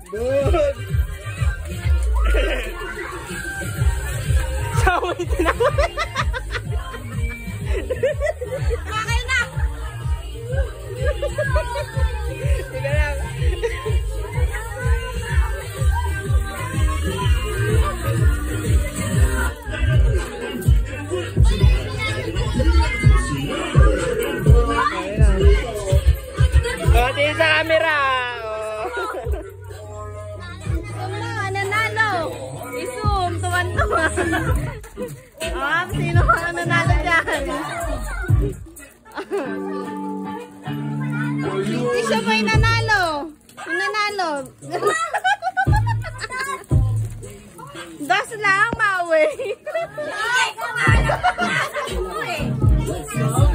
Good. Saway na. Okay na. Sige lang. Pati sa camera. Nanalo. I-zoom. Tuwan-tuwa. Sino ang nanalo dyan? Hindi siya ba yung nanalo? Yung nanalo. Das lang, Maui. Ay, kung ano.